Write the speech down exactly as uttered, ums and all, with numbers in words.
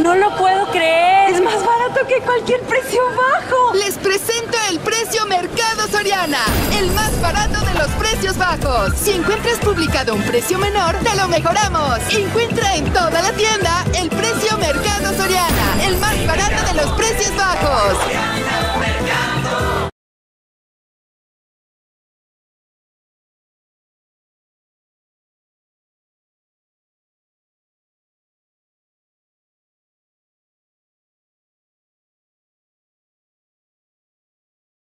No lo puedo creer. Es más barato que cualquier precio bajo. Les presento el precio Mercado Soriana, el más barato de los precios bajos. Si encuentras publicado un precio menor, te lo mejoramos. Encuentra en toda la tienda el precio Mercado Soriana, el más barato de los precios bajos.